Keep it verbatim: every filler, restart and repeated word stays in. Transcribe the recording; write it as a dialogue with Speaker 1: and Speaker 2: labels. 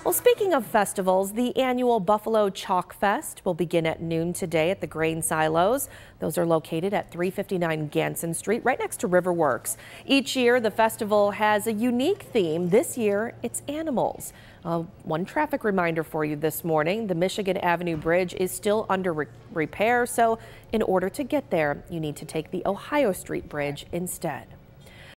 Speaker 1: Well, speaking of festivals, the annual Buffalo Chalk Fest will begin at noon today at the grain silos. Those are located at three fifty-nine Ganson Street, right next to RiverWorks. Each year, the festival has a unique theme. This year, it's animals. Uh, one traffic reminder for you this morning. The Michigan Avenue Bridge is still under re repair, so in order to get there, you need to take the Ohio Street Bridge instead.